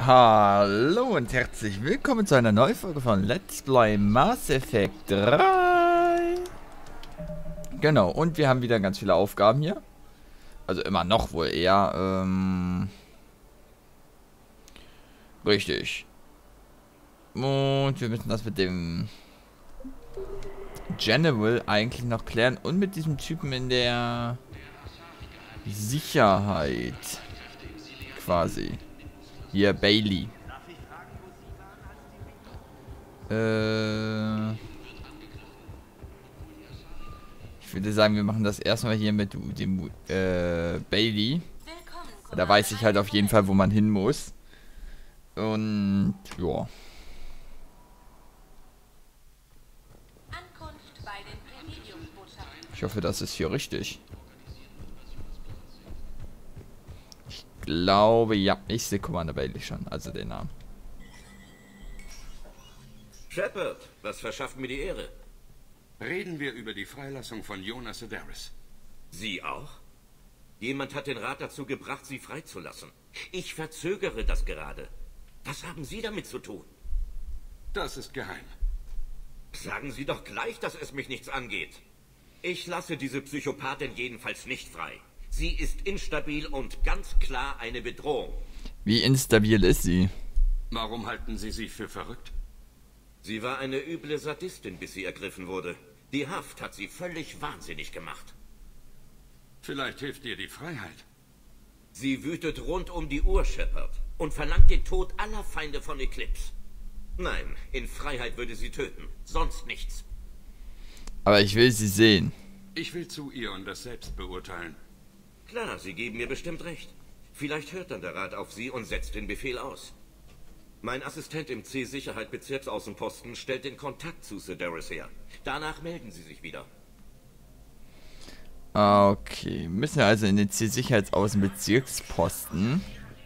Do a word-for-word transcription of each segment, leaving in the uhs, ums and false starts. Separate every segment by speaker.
Speaker 1: Hallo und herzlich willkommen zu einer neuen Folge von Let's Play Mass Effect drei. Genau, und wir haben wieder ganz viele Aufgaben hier. Also immer noch wohl eher. Ähm, richtig. Und wir müssen das mit dem General eigentlich noch klären. Und mit diesem Typen in der Sicherheit. Quasi. Hier, Bailey. Äh... Ich würde sagen, wir machen das erstmal hier mit dem äh, Bailey. Da weiß ich halt auf jeden Fall, wo man hin muss. Und ja. Ich hoffe, das ist hier richtig. Ich glaube, ja, ich sehe Commander Bailey schon, also den Namen.
Speaker 2: Shepard, was verschafft mir die Ehre?
Speaker 3: Reden wir über die Freilassung von Jonas Sedaris.
Speaker 2: Sie auch? Jemand hat den Rat dazu gebracht, Sie freizulassen. Ich verzögere das gerade. Was haben Sie damit zu tun?
Speaker 3: Das ist geheim.
Speaker 2: Sagen Sie doch gleich, dass es mich nichts angeht. Ich lasse diese Psychopathin jedenfalls nicht frei. Sie ist instabil und ganz klar eine Bedrohung.
Speaker 1: Wie instabil ist sie?
Speaker 3: Warum halten Sie sie für verrückt?
Speaker 2: Sie war eine üble Sadistin, bis sie ergriffen wurde. Die Haft hat sie völlig wahnsinnig gemacht.
Speaker 3: Vielleicht hilft ihr die Freiheit.
Speaker 2: Sie wütet rund um die Uhr, Shepard, und verlangt den Tod aller Feinde von Eclipse. Nein, in Freiheit würde sie töten, sonst nichts.
Speaker 1: Aber ich will sie sehen.
Speaker 3: Ich will zu ihr und das selbst beurteilen.
Speaker 2: Klar, Sie geben mir bestimmt recht. Vielleicht hört dann der Rat auf Sie und setzt den Befehl aus. Mein Assistent im C-Sicherheit-Bezirksaußenposten stellt den Kontakt zu Sedaris her. Danach melden Sie sich wieder.
Speaker 1: Okay, müssen wir also in den C-Sicherheitsaußenbezirksposten.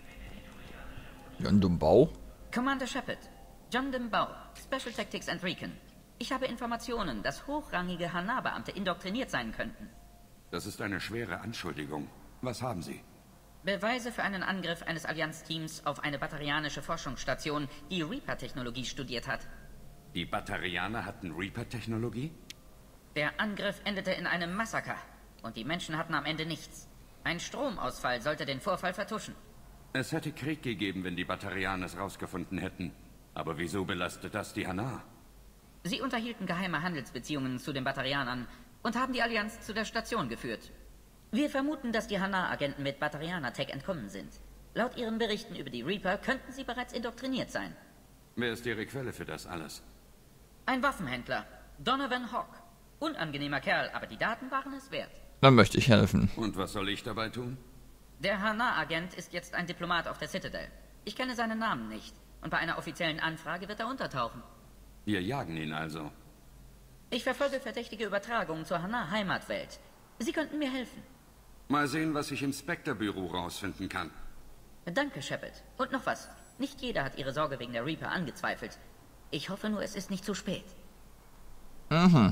Speaker 1: John Dumbau.
Speaker 4: Commander Shepard, John Dumbau, Special Tactics and Recon. Ich habe Informationen, dass hochrangige Hanar-Beamte indoktriniert sein könnten.
Speaker 3: Das ist eine schwere Anschuldigung. Was haben Sie?
Speaker 4: Beweise für einen Angriff eines Allianz-Teams auf eine batarianische Forschungsstation, die Reaper-Technologie studiert hat.
Speaker 3: Die Batarianer hatten Reaper-Technologie?
Speaker 4: Der Angriff endete in einem Massaker und die Menschen hatten am Ende nichts. Ein Stromausfall sollte den Vorfall vertuschen.
Speaker 3: Es hätte Krieg gegeben, wenn die Batarianer es rausgefunden hätten. Aber wieso belastet das die Hanar?
Speaker 4: Sie unterhielten geheime Handelsbeziehungen zu den Batarianern und haben die Allianz zu der Station geführt. Wir vermuten, dass die Hanar-Agenten mit Batarianer-Tech entkommen sind. Laut ihren Berichten über die Reaper könnten sie bereits indoktriniert sein.
Speaker 3: Wer ist Ihre Quelle für das alles?
Speaker 4: Ein Waffenhändler, Donovan Hawk. Unangenehmer Kerl, aber die Daten waren es wert.
Speaker 1: Dann möchte ich helfen.
Speaker 3: Und was soll ich dabei tun?
Speaker 4: Der Hanar-Agent ist jetzt ein Diplomat auf der Citadel. Ich kenne seinen Namen nicht und bei einer offiziellen Anfrage wird er untertauchen.
Speaker 3: Wir jagen ihn also.
Speaker 4: Ich verfolge verdächtige Übertragungen zur Hanar-Heimatwelt. Sie könnten mir helfen.
Speaker 3: Mal sehen, was ich im Spectre-Büro rausfinden kann.
Speaker 4: Danke, Shepard. Und noch was. Nicht jeder hat ihre Sorge wegen der Reaper angezweifelt. Ich hoffe nur, es ist nicht zu spät.
Speaker 1: Mhm.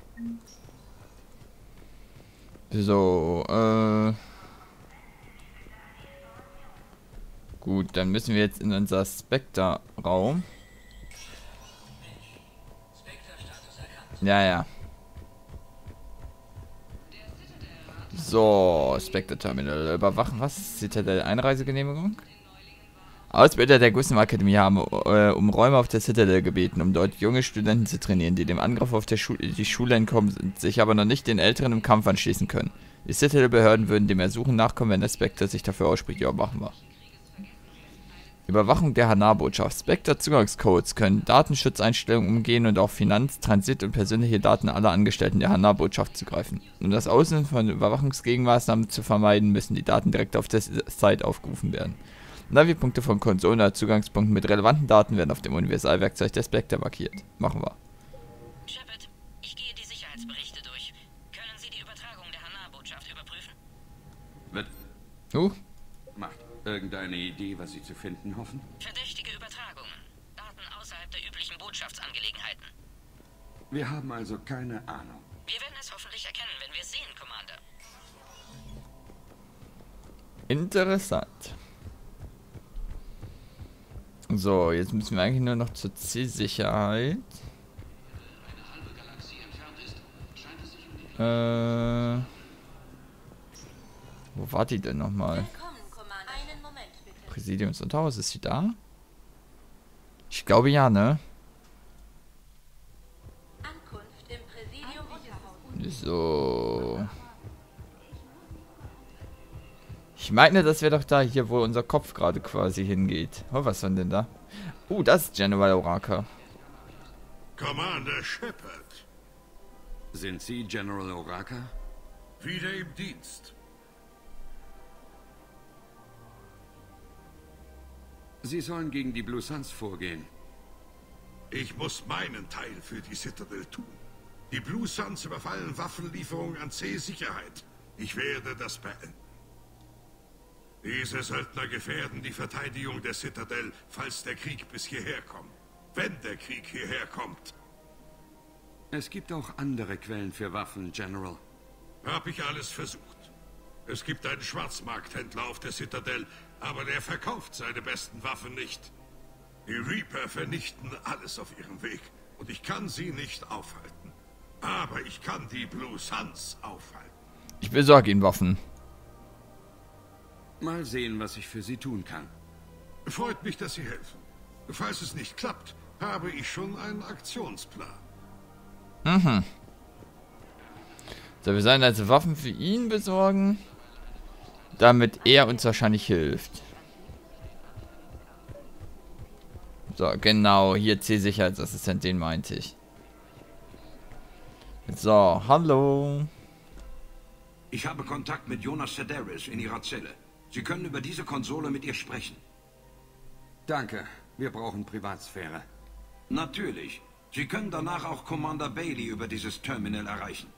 Speaker 1: So, äh... Gut, dann müssen wir jetzt in unser Spectre-Raum. Ja, ja. So, Spectre Terminal. Überwachen, was? Citadel Einreisegenehmigung? Ausbilder der Gussim Akademie haben äh, um Räume auf der Citadel gebeten, um dort junge Studenten zu trainieren, die dem Angriff auf der Schu die Schule entkommen sind, sich aber noch nicht den Älteren im Kampf anschließen können. Die Citadel-Behörden würden dem Ersuchen nachkommen, wenn der Spectre sich dafür ausspricht. Ja, machen wir. Überwachung der Hanar-Botschaft. Spectre-Zugangscodes können Datenschutzeinstellungen umgehen und auf Finanz-, Transit- und persönliche Daten aller Angestellten der Hanar-Botschaft zugreifen. Um das Auslösen von Überwachungsgegenmaßnahmen zu vermeiden, müssen die Daten direkt auf der Site aufgerufen werden. Navi-Punkte von Konsolen oder Zugangspunkten mit relevanten Daten werden auf dem Universalwerkzeug der Spectre markiert. Machen wir.
Speaker 4: Shepard, ich gehe die Sicherheitsberichte durch. Können Sie die Übertragung der Hanar-Botschaft überprüfen?
Speaker 3: Wird
Speaker 1: Uh.
Speaker 3: macht irgendeine Idee, was Sie zu finden hoffen?
Speaker 4: Verdächtige Übertragungen. Daten außerhalb der üblichen Botschaftsangelegenheiten.
Speaker 3: Wir haben also keine Ahnung.
Speaker 4: Wir werden es hoffentlich erkennen, wenn wir es sehen, Commander.
Speaker 1: Interessant. So, jetzt müssen wir eigentlich nur noch zur C-Sicherheit. Äh, wo war die denn nochmal? Präsidiumsunterhaus, ist sie da? Ich glaube ja, ne? So. Ich meine, das wäre doch da hier, wo unser Kopf gerade quasi hingeht. Oh, was war denn da? Uh, das ist General Oraka.
Speaker 5: Commander Shepard.
Speaker 3: Sind Sie General Oraka?
Speaker 5: Wieder im Dienst.
Speaker 3: Sie sollen gegen die Blue Suns vorgehen.
Speaker 5: Ich muss meinen Teil für die Citadel tun. Die Blue Suns überfallen Waffenlieferungen an C-Sicherheit. Ich werde das beenden. Diese Söldner gefährden die Verteidigung der Citadel, falls der Krieg bis hierher kommt. Wenn der Krieg hierher kommt.
Speaker 3: Es gibt auch andere Quellen für Waffen, General.
Speaker 5: Hab ich alles versucht. Es gibt einen Schwarzmarkthändler auf der Citadel, aber der verkauft seine besten Waffen nicht. Die Reaper vernichten alles auf ihrem Weg und ich kann sie nicht aufhalten. Aber ich kann die Blue Suns aufhalten.
Speaker 1: Ich besorge Ihnen Waffen.
Speaker 3: Mal sehen, was ich für Sie tun kann.
Speaker 5: Freut mich, dass Sie helfen. Falls es nicht klappt, habe ich schon einen Aktionsplan.
Speaker 1: Mhm. So, wir sollen also Waffen für ihn besorgen, damit er uns wahrscheinlich hilft. So, genau, hier C-Sicherheitsassistent, den meinte ich. So, hallo.
Speaker 6: Ich habe Kontakt mit Jonas Sedaris in ihrer Zelle. Sie können über diese Konsole mit ihr sprechen.
Speaker 3: Danke, wir brauchen Privatsphäre.
Speaker 6: Natürlich. Sie können danach auch Commander Bailey über dieses Terminal erreichen.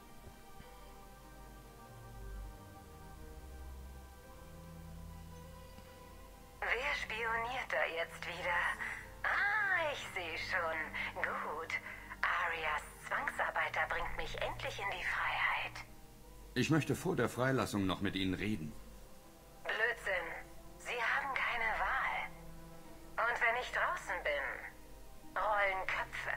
Speaker 7: Wer spioniert da jetzt wieder? Ah, ich sehe schon. Gut. Arias Zwangsarbeiter bringt mich endlich in die Freiheit.
Speaker 3: Ich möchte vor der Freilassung noch mit Ihnen reden.
Speaker 7: Blödsinn. Sie haben keine Wahl. Und wenn ich draußen bin, rollen Köpfe.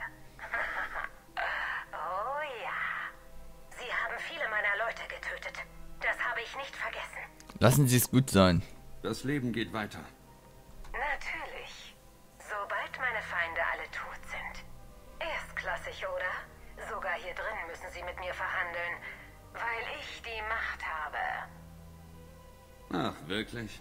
Speaker 7: Oh ja. Sie haben viele meiner Leute getötet. Das habe ich nicht vergessen.
Speaker 1: Lassen Sie es gut sein.
Speaker 3: Das Leben geht weiter.
Speaker 7: Natürlich. Sobald meine Feinde alle tot sind. Erstklassig, oder? Sogar hier drin müssen Sie mit mir verhandeln, weil ich die Macht habe.
Speaker 3: Ach, wirklich?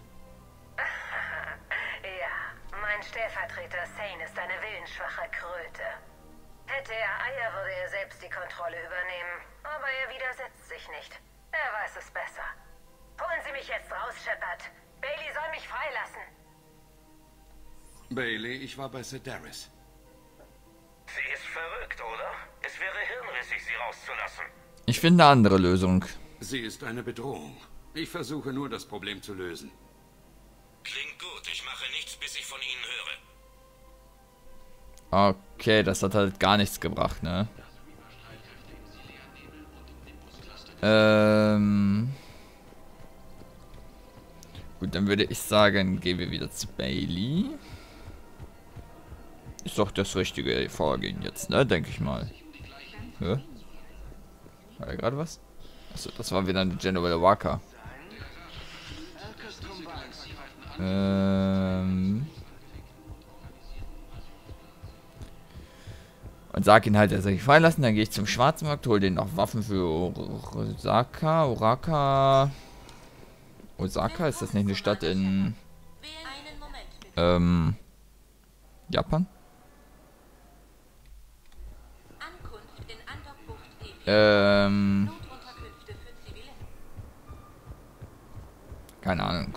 Speaker 7: Ja, mein Stellvertreter Sane ist eine willensschwache Kröte. Hätte er Eier, würde er selbst die Kontrolle übernehmen. Aber er widersetzt sich nicht. Er weiß es besser. Holen Sie mich jetzt raus, Shepard. Bailey soll mich freilassen.
Speaker 3: Bailey, ich war bei Sedaris.
Speaker 2: Sie ist verrückt, oder? Es wäre hirnrissig, sie rauszulassen.
Speaker 1: Ich finde eine andere Lösung.
Speaker 3: Sie ist eine Bedrohung. Ich versuche nur, das Problem zu lösen.
Speaker 2: Klingt gut. Ich mache nichts, bis ich von Ihnen höre.
Speaker 1: Okay, das hat halt gar nichts gebracht, ne? Ähm... Gut, dann würde ich sagen, gehen wir wieder zu Bailey. Ist doch das richtige Vorgehen jetzt, ne? Denke ich mal. Ja? War da gerade was? Achso, das war wieder eine General Oraka. Ähm... Und sag ihn halt, er soll sich freilassen. Dann gehe ich zum Schwarzmarkt, hole den noch Waffen für Osaka. Oraka. Osaka, ist das nicht eine Stadt in ähm, Japan? Ähm, keine Ahnung.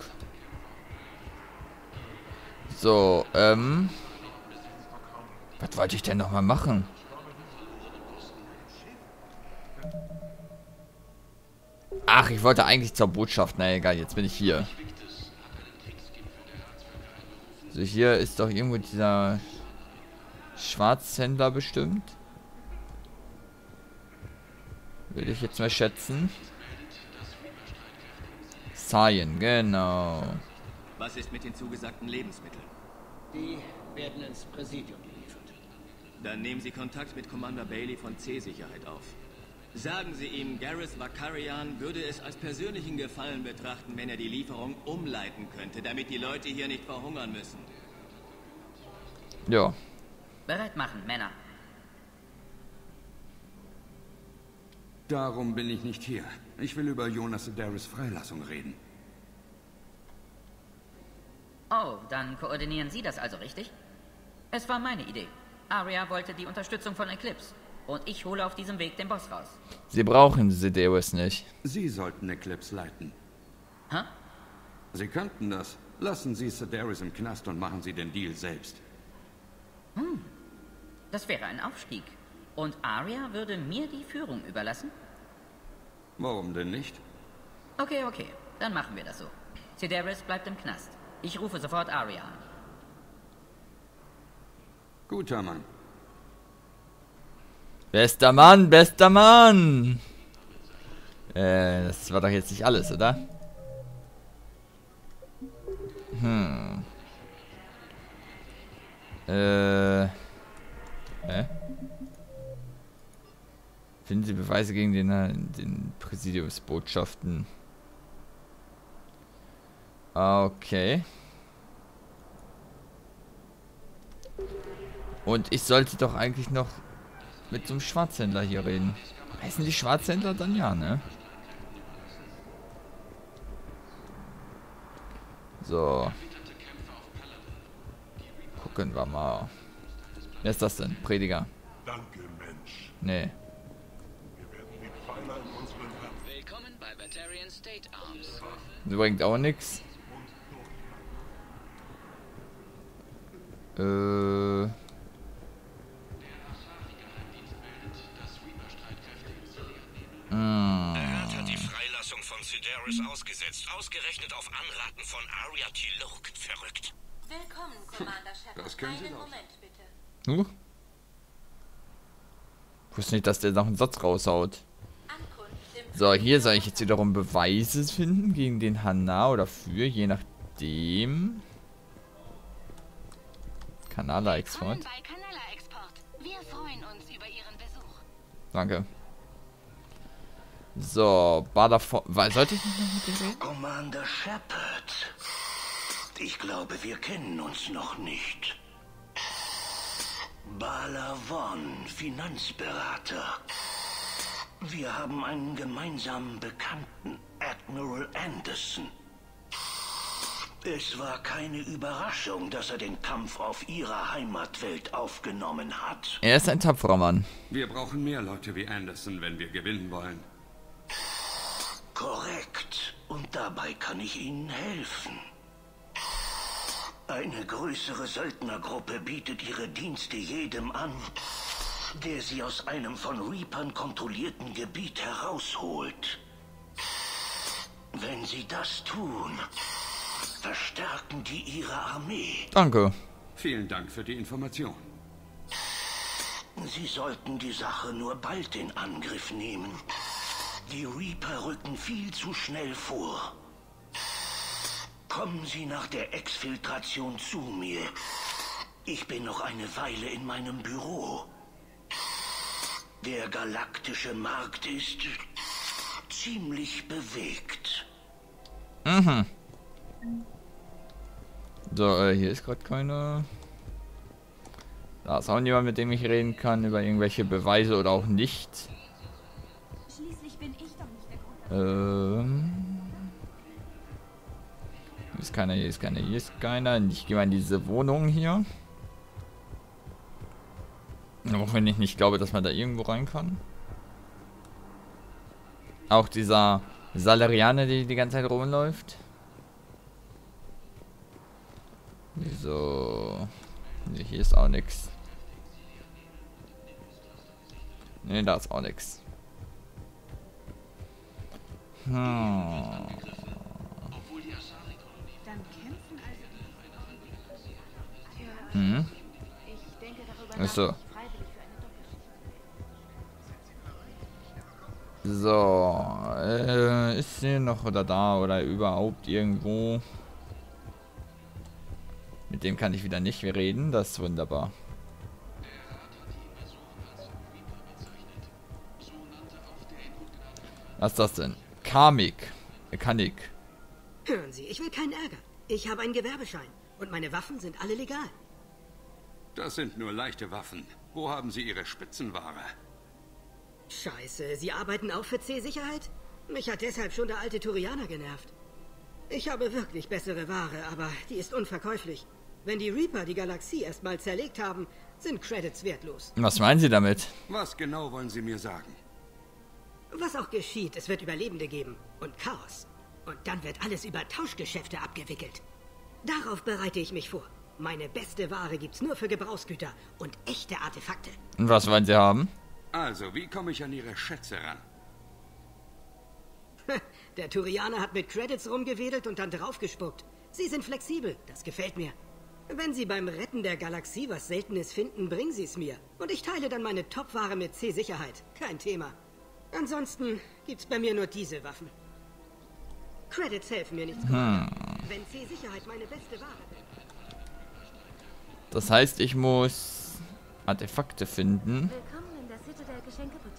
Speaker 1: So, ähm, was wollte ich denn noch mal machen? Ach, ich wollte eigentlich zur Botschaft. Na egal, jetzt bin ich hier. Also hier ist doch irgendwo dieser Schwarzhändler bestimmt. Würde ich jetzt mal schätzen. Cyan, genau.
Speaker 8: Was ist mit den zugesagten Lebensmitteln?
Speaker 9: Die
Speaker 8: werden ins Präsidium geliefert.
Speaker 9: Dann nehmen Sie Kontakt mit Commander Bailey von C-Sicherheit auf. Sagen Sie ihm, Gareth Vakarian würde es als persönlichen Gefallen betrachten, wenn er die Lieferung umleiten könnte, damit die Leute hier nicht verhungern müssen.
Speaker 1: Ja.
Speaker 4: Bereit machen, Männer.
Speaker 6: Darum bin ich nicht hier. Ich will über Jonas Sedaris Freilassung reden.
Speaker 4: Oh, dann koordinieren Sie das also, richtig? Es war meine Idee. Arya wollte die Unterstützung von Eclipse. Und ich hole auf diesem Weg den Boss raus.
Speaker 1: Sie brauchen Sedaris nicht.
Speaker 6: Sie sollten Eclipse leiten.
Speaker 4: Hä?
Speaker 6: Sie könnten das. Lassen Sie Sedaris im Knast und machen Sie den Deal selbst.
Speaker 4: Hm. Das wäre ein Aufstieg. Und Arya würde mir die Führung überlassen?
Speaker 6: Warum denn nicht?
Speaker 4: Okay, okay. Dann machen wir das so. Sedaris bleibt im Knast. Ich rufe sofort Arya an.
Speaker 6: Guter Mann.
Speaker 1: Bester Mann, bester Mann! Äh, das war doch jetzt nicht alles, oder? Hm. Äh. Hä? Finden Sie Beweise gegen den, den Präsidiumsbotschaften. Okay. Und ich sollte doch eigentlich noch mit so einem Schwarzhändler hier reden. Heißen die Schwarzhändler dann ja, ne? So. Gucken wir mal. Wer ist das denn? Prediger.
Speaker 5: Danke, Mensch.
Speaker 1: Nee.
Speaker 5: Wir werden die Pfeiler in unseren Waffen.
Speaker 8: Willkommen bei Batarian State Arms.
Speaker 1: Sie bringt auch nichts. Äh.
Speaker 2: Er hat die Freilassung von Sedaris ausgesetzt. Ausgerechnet auf Anraten von Arya T'Loak. Verrückt.
Speaker 7: Willkommen, Commander Shepard.
Speaker 6: Das können Sie
Speaker 7: Einen
Speaker 6: doch.
Speaker 7: Moment, bitte.
Speaker 1: Huh? Ich wusste nicht, dass der noch einen Satz raushaut.
Speaker 7: Ankunft im
Speaker 1: So, hier soll ich jetzt wiederum Beweise finden gegen den Hana oder für, je nachdem. Kanala-Export.
Speaker 10: Willkommen bei Kanala-Export. Wir freuen uns über Ihren Besuch.
Speaker 1: Danke. So, Badafon. Sollte ich nicht noch mit dir reden?
Speaker 11: Commander Shepard. Ich glaube, wir kennen uns noch nicht. Bala Vaughn, Finanzberater. Wir haben einen gemeinsamen Bekannten, Admiral Anderson. Es war keine Überraschung, dass er den Kampf auf Ihrer Heimatwelt aufgenommen hat.
Speaker 1: Er ist ein tapferer Mann.
Speaker 6: Wir brauchen mehr Leute wie Anderson, wenn wir gewinnen wollen.
Speaker 11: Korrekt. Und dabei kann ich Ihnen helfen. Eine größere Söldnergruppe bietet ihre Dienste jedem an, der sie aus einem von Reapern kontrollierten Gebiet herausholt. Wenn sie das tun, verstärken die ihre Armee.
Speaker 1: Danke.
Speaker 6: Vielen Dank für die Information.
Speaker 11: Sie sollten die Sache nur bald in Angriff nehmen. Die Reaper rücken viel zu schnell vor. Kommen Sie nach der Exfiltration zu mir. Ich bin noch eine Weile in meinem Büro. Der galaktische Markt ist ziemlich bewegt.
Speaker 1: Mhm. So, äh, hier ist gerade keine. Da ist auch niemand, mit dem ich reden kann über irgendwelche Beweise oder auch nicht.
Speaker 10: Schließlich bin ich doch nicht der Grund.
Speaker 1: Ähm. Hier ist keiner, hier ist keiner, hier ist keiner. Ich gehe mal in diese Wohnung hier. Auch wenn ich nicht glaube, dass man da irgendwo rein kann. Auch dieser Salarianer, die die ganze Zeit rumläuft. So. Nee, hier ist auch nichts. Ne, da ist auch nichts. Hm.
Speaker 10: Dann kämpfen also.
Speaker 1: Hm.
Speaker 10: Ich denke darüber
Speaker 1: Ach so.
Speaker 10: nach, mich freiwillig für eine Doppelschicht.
Speaker 1: So, äh, ist sie noch oder da oder überhaupt irgendwo? Mit dem kann ich wieder nicht reden. Das ist wunderbar. Was ist das denn? Karmik. Mechanik.
Speaker 12: Hören Sie, ich will keinen Ärger. Ich habe einen Gewerbeschein. Und meine Waffen sind alle legal.
Speaker 3: Das sind nur leichte Waffen. Wo haben Sie Ihre Spitzenware?
Speaker 12: Scheiße, Sie arbeiten auch für C-Sicherheit? Mich hat deshalb schon der alte Turianer genervt. Ich habe wirklich bessere Ware, aber die ist unverkäuflich. Wenn die Reaper die Galaxie erstmal zerlegt haben, sind Credits wertlos.
Speaker 1: Was meinen Sie damit?
Speaker 3: Was genau wollen Sie mir sagen?
Speaker 12: Was auch geschieht, es wird Überlebende geben. Und Chaos. Und dann wird alles über Tauschgeschäfte abgewickelt. Darauf bereite ich mich vor. Meine beste Ware gibt's nur für Gebrauchsgüter und echte Artefakte.
Speaker 1: Und was wollen Sie haben?
Speaker 3: Also, wie komme ich an Ihre Schätze ran?
Speaker 12: Der Turianer hat mit Credits rumgewedelt und dann draufgespuckt. Sie sind flexibel, das gefällt mir. Wenn Sie beim Retten der Galaxie was Seltenes finden, bringen Sie es mir. Und ich teile dann meine Top-Ware mit C-Sicherheit. Kein Thema. Ansonsten gibt's bei mir nur diese Waffen. Credits helfen mir nichts.
Speaker 1: Hm.
Speaker 12: Wenn C-Sicherheit meine beste Ware will.
Speaker 1: Das heißt, ich muss Artefakte finden,
Speaker 10: Willkommen in der Citadel Geschenkeboutique.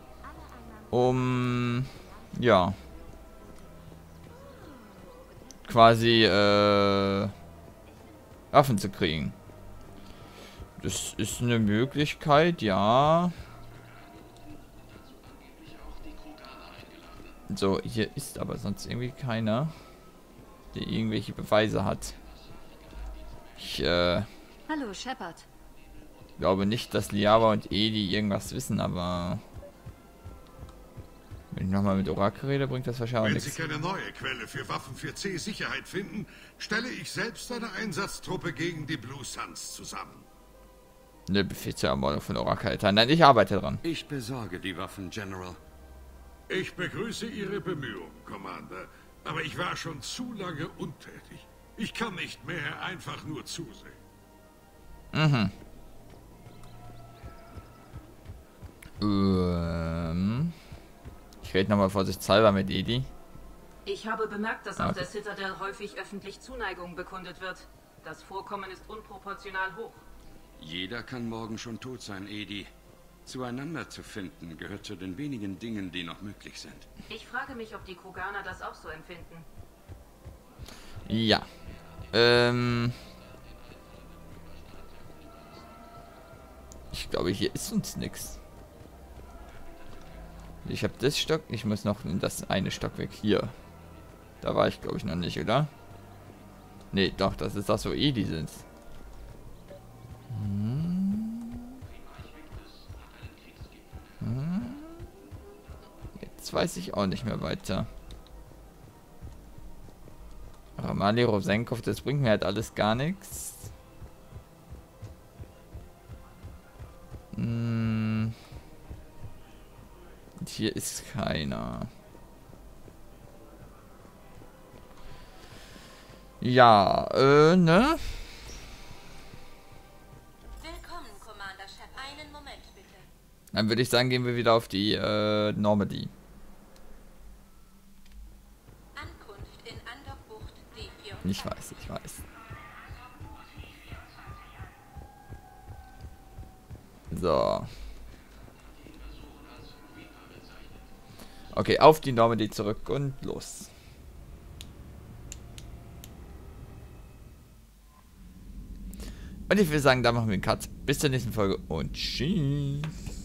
Speaker 1: um ja quasi äh, Waffen zu kriegen. Das ist eine Möglichkeit, ja. So, hier ist aber sonst irgendwie keiner, der irgendwelche Beweise hat. Ich äh,
Speaker 10: Hallo, Shepard.
Speaker 1: glaube nicht, dass Liara und Edi irgendwas wissen, aber wenn ich nochmal mit Orakel rede, bringt das wahrscheinlich
Speaker 5: Wenn
Speaker 1: nichts.
Speaker 5: Sie keine neue Quelle für Waffen für C-Sicherheit finden, stelle ich selbst eine Einsatztruppe gegen die Blue Suns zusammen.
Speaker 1: Ne, Befehl zur Ermordung von Orakel. Nein, ich arbeite dran.
Speaker 3: Ich besorge die Waffen, General.
Speaker 5: Ich begrüße Ihre Bemühungen, Commander, aber ich war schon zu lange untätig. Ich kann nicht mehr einfach nur zusehen.
Speaker 1: Mhm. Ähm. Ich rede nochmal vorsichtshalber mit Edi.
Speaker 13: Ich habe bemerkt, dass auf
Speaker 1: Okay.
Speaker 13: der Citadel häufig öffentlich Zuneigung bekundet wird. Das Vorkommen ist unproportional hoch.
Speaker 3: Jeder kann morgen schon tot sein, Edi. Zueinander zu finden, gehört zu den wenigen Dingen, die noch möglich sind.
Speaker 13: Ich frage mich, ob die Kroganer das auch so empfinden.
Speaker 1: Ja. Ähm. Ich glaube, hier ist uns nichts. Ich habe das Stock. Ich muss noch in das eine Stockwerk hier. Da war ich, glaube ich, noch nicht, oder? Nee, doch, das ist das, wo Edi sind. Hm. Hm. Jetzt weiß ich auch nicht mehr weiter. Ramali, Rosenkov, das bringt mir halt alles gar nichts. Hm. Und hier ist keiner. Ja, äh, ne?
Speaker 10: Willkommen, Commander Shepard. Einen Moment, bitte.
Speaker 1: Dann würde ich sagen, gehen wir wieder auf die, äh, Normandy.
Speaker 10: Ankunft in Andockbucht D vier.
Speaker 1: Ich weiß, ich weiß. So. Okay, auf die Normandy zurück und los. Und ich würde sagen, da machen wir einen Cut. Bis zur nächsten Folge und tschüss.